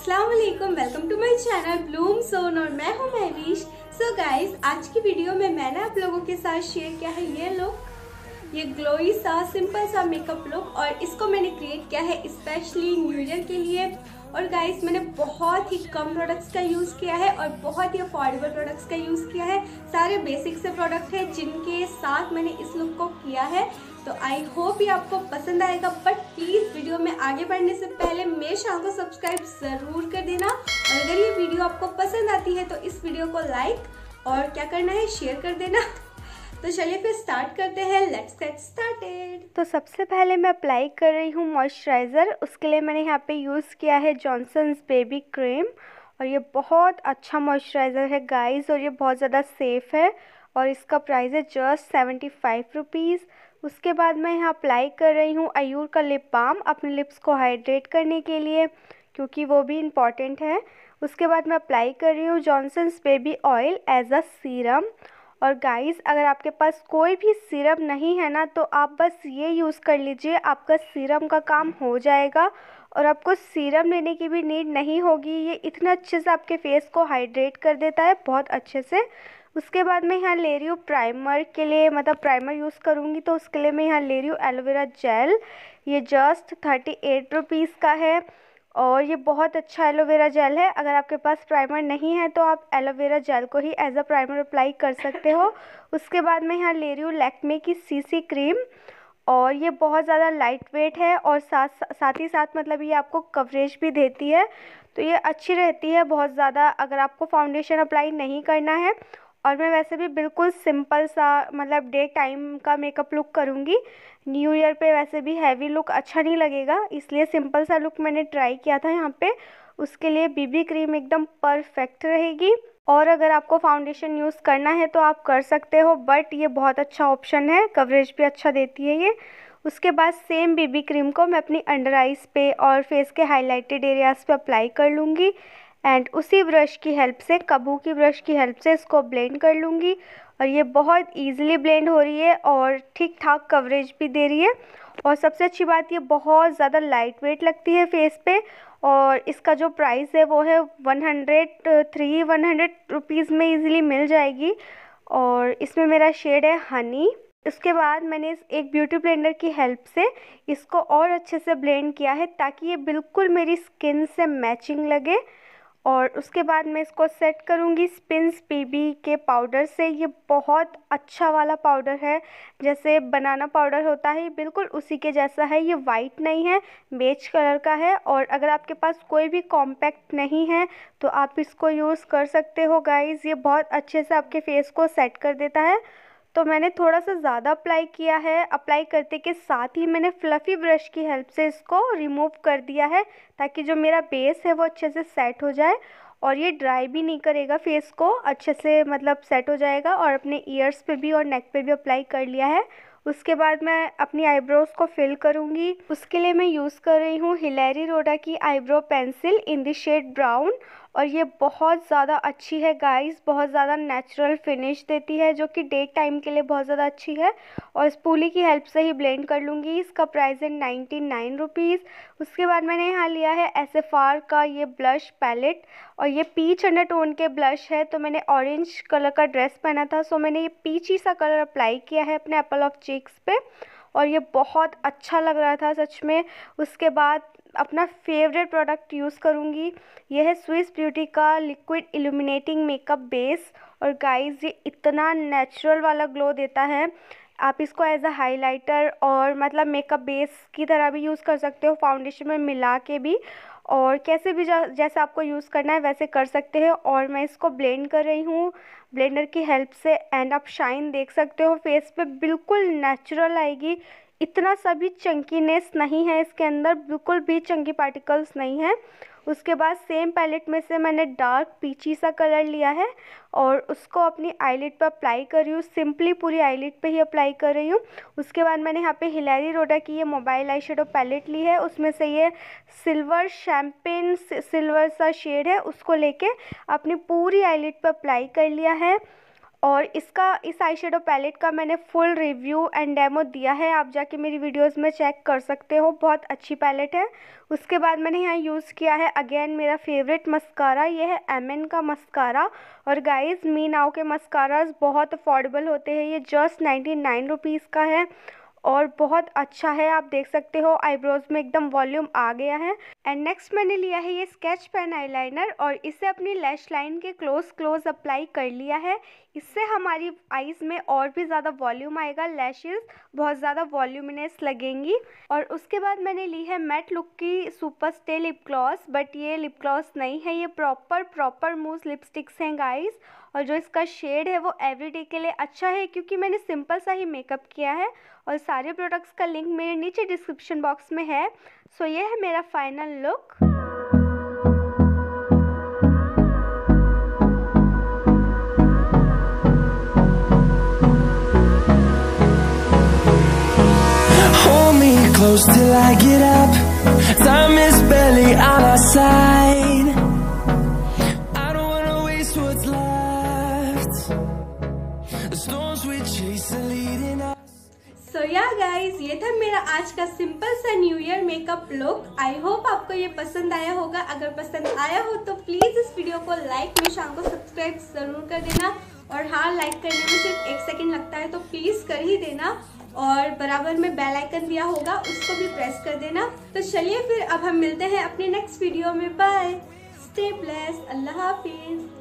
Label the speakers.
Speaker 1: अस्सलाम वालेकुम, welcome to my channel Bloom Zone और मैं हूं महवीश। सो गाइस, आज की वीडियो में मैंने आप लोगों के साथ शेयर किया है ये लुक, ये ग्लोई सा सिंपल सा मेकअप लुक, और इसको मैंने क्रिएट किया है स्पेशली न्यू ईयर के लिए। और गाइस, मैंने बहुत ही कम प्रोडक्ट्स का यूज़ किया है और बहुत ही अफोर्डेबल प्रोडक्ट्स का यूज़ किया है। सारे बेसिक से प्रोडक्ट है जिनके साथ मैंने इस लुक को किया है। तो आई होप ये आपको पसंद आएगा, बट प्लीज़ वीडियो में आगे बढ़ने से पहले मेरे चैनल को सब्सक्राइब ज़रूर कर देना। और अगर ये वीडियो आपको पसंद आती है तो इस वीडियो को लाइक और क्या करना है, शेयर कर देना। तो चलिए फिर स्टार्ट करते हैं, लेट्स गेट स्टार्टेड। तो सबसे पहले मैं अप्लाई कर रही हूँ मॉइस्चराइज़र। उसके लिए मैंने यहाँ पे यूज़ किया है जॉनसन्स बेबी क्रीम, और ये बहुत अच्छा मॉइस्चराइज़र है गाइस, और ये बहुत ज़्यादा सेफ़ है और इसका प्राइस है जस्ट 75 रुपीज़। उसके बाद मैं यहाँ अप्लाई कर रही हूँ आयूर का लिप बाम, अपने लिप्स को हाइड्रेट करने के लिए, क्योंकि वो भी इम्पॉर्टेंट है। उसके बाद मैं अप्लाई कर रही हूँ Johnson's baby oil as a serum. और गाइस, अगर आपके पास कोई भी सीरम नहीं है ना, तो आप बस ये यूज़ कर लीजिए, आपका सीरम का काम हो जाएगा और आपको सीरम लेने की भी नीड नहीं होगी। ये इतना अच्छे से आपके फेस को हाइड्रेट कर देता है, बहुत अच्छे से। उसके बाद मैं यहाँ ले रही हूँ प्राइमर के लिए, मतलब प्राइमर यूज़ करूँगी, तो उसके लिए मैं यहाँ ले रही हूँ एलोवेरा जेल। ये जस्ट 38 रुपीज़ का है और ये बहुत अच्छा एलोवेरा जेल है। अगर आपके पास प्राइमर नहीं है तो आप एलोवेरा जेल को ही एज अ प्राइमर अप्लाई कर सकते हो। उसके बाद मैं यहाँ ले रही हूँ लैक्मे की सीसी क्रीम, और ये बहुत ज़्यादा लाइट वेट है और साथ ही साथ मतलब ये आपको कवरेज भी देती है, तो ये अच्छी रहती है बहुत ज़्यादा अगर आपको फाउंडेशन अप्लाई नहीं करना है। और मैं वैसे भी बिल्कुल सिंपल सा मतलब डे टाइम का मेकअप लुक करूँगी। न्यू ईयर पे वैसे भी हैवी लुक अच्छा नहीं लगेगा, इसलिए सिंपल सा लुक मैंने ट्राई किया था यहाँ पे। उसके लिए बीबी क्रीम एकदम परफेक्ट रहेगी। और अगर आपको फाउंडेशन यूज़ करना है तो आप कर सकते हो, बट ये बहुत अच्छा ऑप्शन है, कवरेज भी अच्छा देती है ये। उसके बाद सेम बीबी क्रीम को मैं अपनी अंडर आइज़ पे और फेस के हाइलाइटेड एरियाज़ पे अप्लाई कर लूँगी, एंड उसी ब्रश की हेल्प से, कबू की ब्रश की हेल्प से इसको ब्लेंड कर लूँगी। और ये बहुत ईजिली ब्लेंड हो रही है और ठीक ठाक कवरेज भी दे रही है। और सबसे अच्छी बात, ये बहुत ज़्यादा लाइट वेट लगती है फेस पे, और इसका जो प्राइस है वो है 100 रुपीज़ में ईज़िली मिल जाएगी। और इसमें मेरा शेड है हनी। उसके बाद मैंने इस एक ब्यूटी ब्लेंडर की हेल्प से इसको और अच्छे से ब्लेंड किया है ताकि ये बिल्कुल मेरी स्किन से मैचिंग लगे। और उसके बाद मैं इसको सेट करूँगी स्पिन्स बीबी के पाउडर से। ये बहुत अच्छा वाला पाउडर है, जैसे बनाना पाउडर होता है बिल्कुल उसी के जैसा है। ये वाइट नहीं है, बेज कलर का है। और अगर आपके पास कोई भी कॉम्पैक्ट नहीं है तो आप इसको यूज़ कर सकते हो गाइज़। ये बहुत अच्छे से आपके फेस को सेट कर देता है। तो मैंने थोड़ा सा ज़्यादा अप्लाई किया है, अप्लाई करते के साथ ही मैंने फ्लफ़ी ब्रश की हेल्प से इसको रिमूव कर दिया है ताकि जो मेरा बेस है वो अच्छे से सेट हो जाए। और ये ड्राई भी नहीं करेगा फेस को, अच्छे से मतलब सेट हो जाएगा। और अपने ईयर्स पे भी और नेक पे भी अप्लाई कर लिया है। उसके बाद मैं अपनी आईब्रोज़ को फिल करूँगी। उसके लिए मैं यूज़ कर रही हूँ हिलेरी रोडा की eyebrow pencil in the shade brown, और ये बहुत ज़्यादा अच्छी है गाइस, बहुत ज़्यादा नेचुरल फिनिश देती है जो कि डे टाइम के लिए बहुत ज़्यादा अच्छी है। और स्पूली की हेल्प से ही ब्लेंड कर लूँगी। इसका प्राइस है 99 रुपीज़। उसके बाद मैंने यहाँ लिया है SFR का ये ब्लश पैलेट, और ये पीच अंडरटोन के ब्लश है। तो मैंने ऑरेंज कलर का ड्रेस पहना था, सो मैंने ये पीची सा कलर अप्लाई किया है अपने एप्पल ऑफ चीक्स पे, और ये बहुत अच्छा लग रहा था सच में। उसके बाद अपना फेवरेट प्रोडक्ट यूज़ करूँगी, यह है स्विस ब्यूटी का लिक्विड इल्यूमिनेटिंग मेकअप बेस। और गाइस, ये इतना नेचुरल वाला ग्लो देता है, आप इसको एज अ हाइलाइटर और मतलब मेकअप बेस की तरह भी यूज़ कर सकते हो, फाउंडेशन में मिला के भी, और कैसे भी जैसे आपको यूज़ करना है वैसे कर सकते हो। और मैं इसको ब्लेंड कर रही हूँ ब्लेंडर की हेल्प से, एंड आप शाइन देख सकते हो फेस पे, बिल्कुल नेचुरल आएगी। इतना सा भी चंकीनेस नहीं है इसके अंदर, बिल्कुल भी चंकी पार्टिकल्स नहीं है। उसके बाद सेम पैलेट में से मैंने डार्क पीची सा कलर लिया है और उसको अपनी आईलिड पर अप्लाई कर रही हूँ, सिंपली पूरी आईलिड पे ही अप्लाई कर रही हूँ। उसके बाद मैंने यहाँ पे हिलेरी रोडा की ये मोबाइल आई शेडो पैलेट ली है, उसमें से ये सिल्वर शैम्पेन सिल्वर सा शेड है, उसको लेके अपनी पूरी आईलिड पर अप्लाई कर लिया है। और इसका इस आई शेडो पैलेट का मैंने फुल रिव्यू एंड डेमो दिया है, आप जाके मेरी वीडियोस में चेक कर सकते हो। बहुत अच्छी पैलेट है। उसके बाद मैंने यहाँ यूज़ किया है अगेन मेरा फेवरेट मस्कारा, ये है MN का मस्कारा। और गाइस मी नाउ के मस्काराज बहुत अफोर्डेबल होते हैं, ये जस्ट 99 रुपीज़ का है और बहुत अच्छा है। आप देख सकते हो आईब्रोज में एकदम वॉल्यूम आ गया है। एंड नेक्स्ट मैंने लिया है ये स्केच पेन आईलाइनर और इसे अपनी लैश लाइन के क्लोज अप्लाई कर लिया है। इससे हमारी आईज में और भी ज़्यादा वॉल्यूम आएगा, लैशेस बहुत ज़्यादा वॉल्यूमिनस लगेंगी। और उसके बाद मैंने ली है मैट लुक की super stay lip gloss, but ये लिप ग्लॉस नहीं है, ये प्रॉपर मूव लिपस्टिक्स हैं गाइस। और जो इसका शेड है वो एवरीडे के लिए अच्छा है क्योंकि मैंने सिंपल सा ही मेकअप किया है। और सारे प्रोडक्ट्स का लिंक मेरे नीचे डिस्क्रिप्शन बॉक्स में है। सो ये है मेरा final look.
Speaker 2: Close till I get up, time is barely on our side. I don't wanna waste what's left. The storms we chase are leading us.
Speaker 1: So yeah guys, ये था मेरा आज का सिंपल सा new year makeup look. I hope आपको ये पसंद आया होगा। अगर पसंद आया हो तो प्लीज इस वीडियो को लाइक, मेरे चैनल को सब्सक्राइब जरूर कर देना। और हाँ, लाइक करने में सिर्फ 1 सेकेंड लगता है तो प्लीज कर ही देना। और बराबर में बेल आइकन दिया होगा, उसको भी प्रेस कर देना। तो चलिए फिर अब हम मिलते हैं अपने नेक्स्ट वीडियो में। बाय, स्टे ब्लेस्ड, अल्लाह हाफिज।